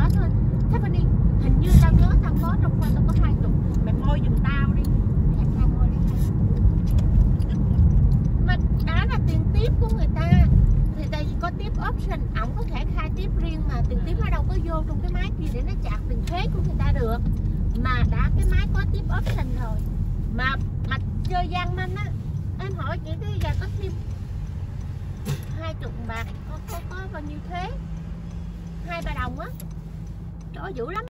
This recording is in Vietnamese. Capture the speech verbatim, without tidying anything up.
hỏi thôi Stephanie, hình như tao nhớ tao có trong khoa tao có hai chục, mày môi giùm tao đi. Hẹn tao môi đi. Mà đã là tiền tiếp của người ta thì tại vì có tiếp option, ổng có thể khai tiếp riêng mà tiền tiếp nó đâu có vô trong cái máy kia để nó chặt tiền thuế của người ta được. Mà đã cái máy có tiếp option rồi mà mà chơi gian manh á, em hỏi chị cái giờ có thêm hai chục bạc có, có có bao nhiêu thuế, hai ba đồng á, trời ơi dữ lắm.